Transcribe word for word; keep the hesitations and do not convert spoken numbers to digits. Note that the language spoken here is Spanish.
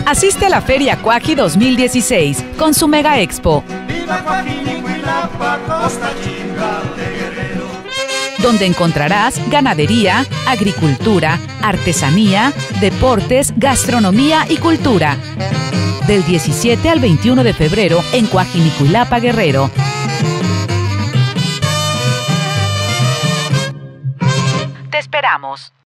Asiste a la Feria Cuaji dos mil dieciséis con su Mega Expo, donde encontrarás ganadería, agricultura, artesanía, deportes, gastronomía y cultura. Del diecisiete al veintiuno de febrero en Coajinicuilapa, Guerrero. Te esperamos.